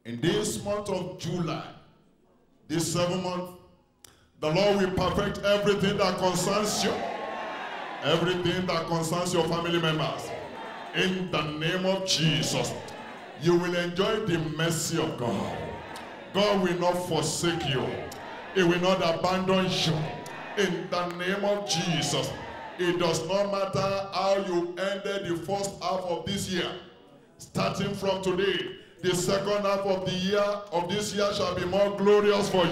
In this month of July, this 7th month, the Lord will perfect everything that concerns you, everything that concerns your family members. In the name of Jesus, you will enjoy the mercy of God. God will not forsake you. He will not abandon you. In the name of Jesus, it does not matter how you ended the first half of this year. Starting from today, the second half of the year of this year shall be more glorious for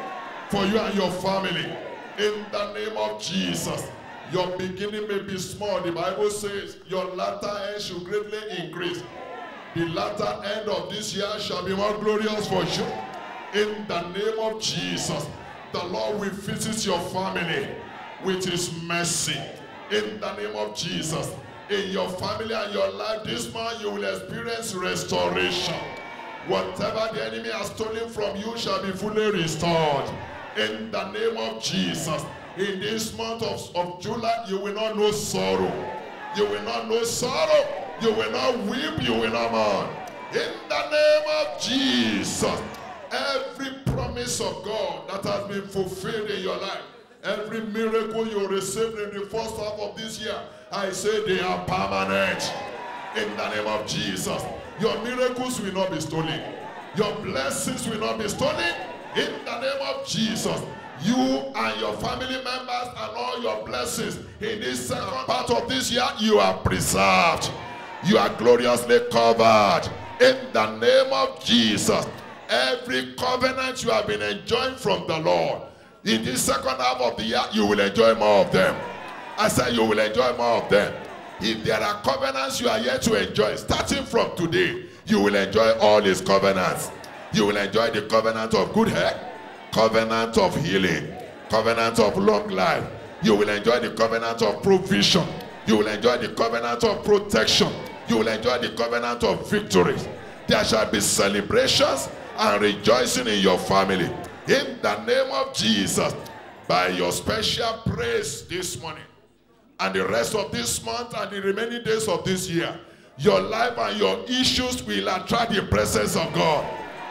you and your family. In the name of Jesus, your beginning may be small. The Bible says your latter end should greatly increase. The latter end of this year shall be more glorious for you. In the name of Jesus, the Lord will visit your family with his mercy. In the name of Jesus, in your family and your life this month, you will experience restoration. Whatever the enemy has stolen from you shall be fully restored. In the name of Jesus, in this month of July, you will not know sorrow. You will not know sorrow. You will not weep. You will not mourn. In the name of Jesus, every promise of God that has been fulfilled in your life, every miracle you received in the first half of this year, I say they are permanent. In the name of Jesus, your miracles will not be stolen. Your blessings will not be stolen. In the name of Jesus, you and your family members and all your blessings in this second part of this year, you are preserved. You are gloriously covered. In the name of Jesus, every covenant you have been enjoying from the Lord, in this second half of the year, you will enjoy more of them. I said you will enjoy more of them. If there are covenants you are yet to enjoy, starting from today, you will enjoy all his covenants. You will enjoy the covenant of good health, covenant of healing, covenant of long life. You will enjoy the covenant of provision. You will enjoy the covenant of protection. You will enjoy the covenant of victory. There shall be celebrations and rejoicing in your family. In the name of Jesus, by your special praise this morning and the rest of this month and the remaining days of this year, your life and your issues will attract the presence of God.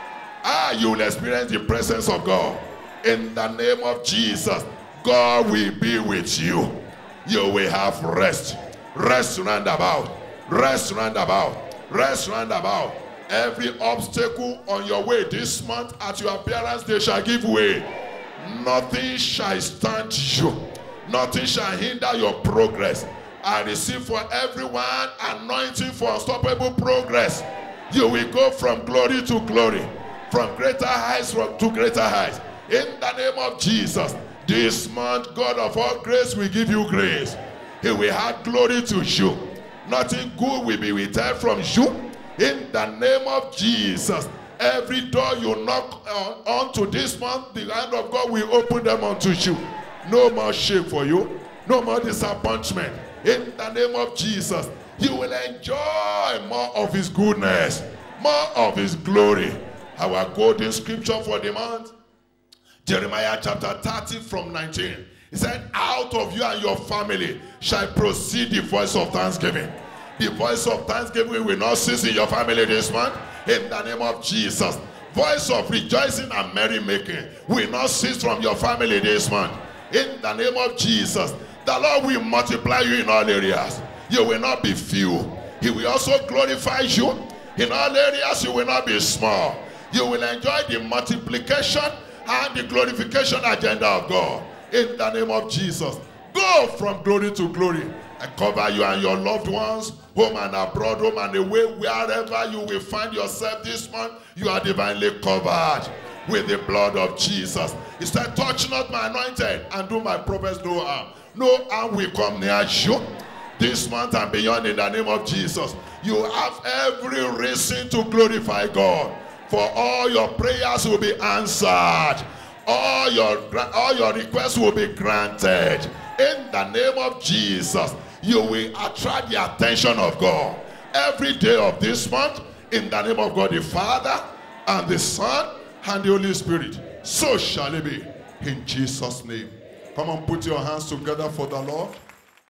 You will experience the presence of God. In the name of Jesus, God will be with you. You will have rest. Rest round about. Rest round about. Rest round about. Every obstacle on your way this month, at your appearance, they shall give way. Nothing shall stand you. Nothing shall hinder your progress. I receive for everyone anointing for unstoppable progress. You will go from glory to glory, from greater heights to greater heights. In the name of Jesus, this month, God of all grace will give you grace. He will add glory to you. Nothing good will be withheld from you. In the name of Jesus, every door you knock onto this month, the hand of God will open them unto you. No more shame for you. No more disappointment. In the name of Jesus, you will enjoy more of his goodness, more of his glory. Our golden scripture for the month, Jeremiah chapter 30 from 19. He said, out of you and your family shall proceed the voice of thanksgiving. The voice of thanksgiving will not cease in your family this month. In the name of Jesus. Voice of rejoicing and merrymaking will not cease from your family this month. In the name of Jesus. The Lord will multiply you in all areas. You will not be few. He will also glorify you. In all areas you will not be small. You will enjoy the multiplication and the glorification agenda of God. In the name of Jesus. Go from glory to glory. I cover you and your loved ones, home and abroad, home and away, wherever you will find yourself this month, you are divinely covered with the blood of Jesus. He said, touch not my anointed and do my prophets no harm. No harm will come near you this month and beyond in the name of Jesus. You have every reason to glorify God, for all your prayers will be answered. All your requests will be granted. In the name of Jesus, you will attract the attention of God every day of this month. In the name of God the Father and the Son and the Holy Spirit. So shall it be. In Jesus' name. Come on, put your hands together for the Lord.